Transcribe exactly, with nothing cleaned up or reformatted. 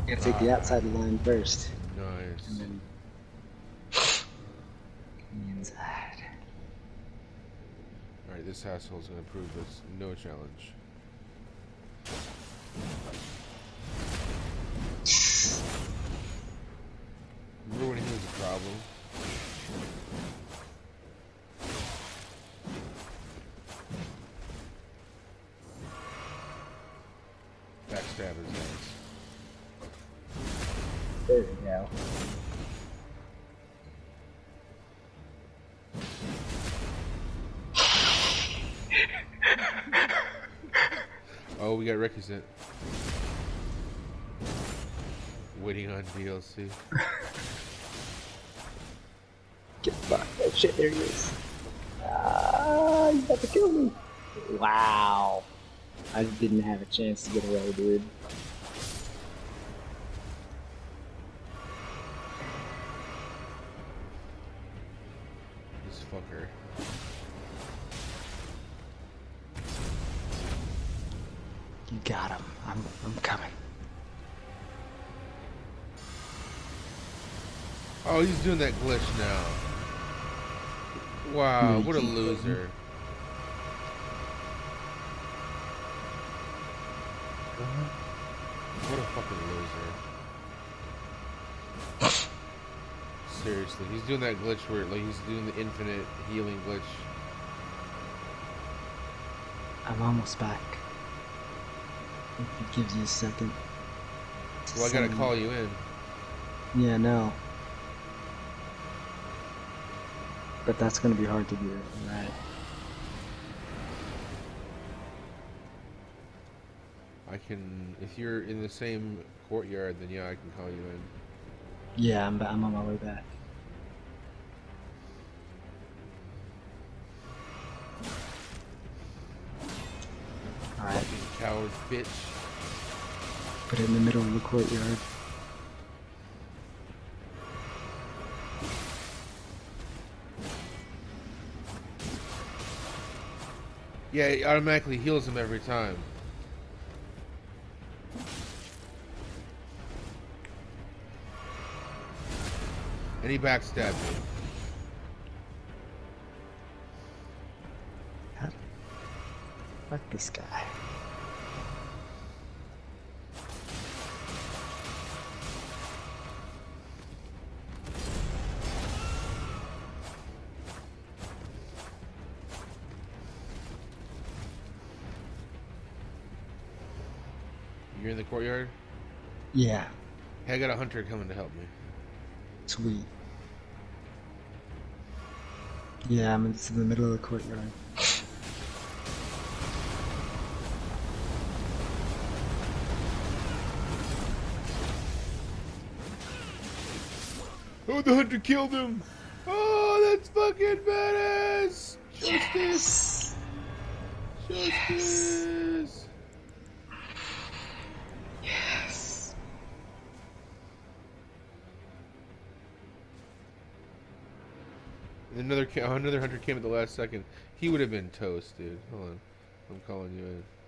gotta take the Ah, outside line first, and nice. then the inside. Alright, this asshole's gonna prove this no challenge. Remember when he was a problem? Backstab his ass. There we go. Oh, we got requisite. Waiting on D L C. Get fucked. Oh shit, there he is. Ah, he's about to kill me. Wow. I didn't have a chance to get away, dude. This fucker. You got him. I'm, I'm coming. Oh, he's doing that glitch now. Wow, what a loser. What a fucking loser. Seriously, he's doing that glitch where like he's doing the infinite healing glitch. I'm almost back. If it gives you a second. Well, I gotta call you in. Yeah, no. But that's gonna be hard to do, right? I can, if you're in the same courtyard, then yeah, I can call you in. Yeah, I'm, I'm on my way back. Alright. Fucking coward bitch. Put it in the middle of the courtyard. Yeah, it automatically heals him every time. And he backstabbed me. God. Fuck this guy. You're in the courtyard? Yeah. Hey, I got a hunter coming to help me. Sweet. Yeah, I'm in the middle of the courtyard. Oh, the hunter killed him! Oh, that's fucking badass! Yes! Justice! Justice! Yes! Another another hunter came at the last second. He would have been toast, dude. Hold on, I'm calling you in.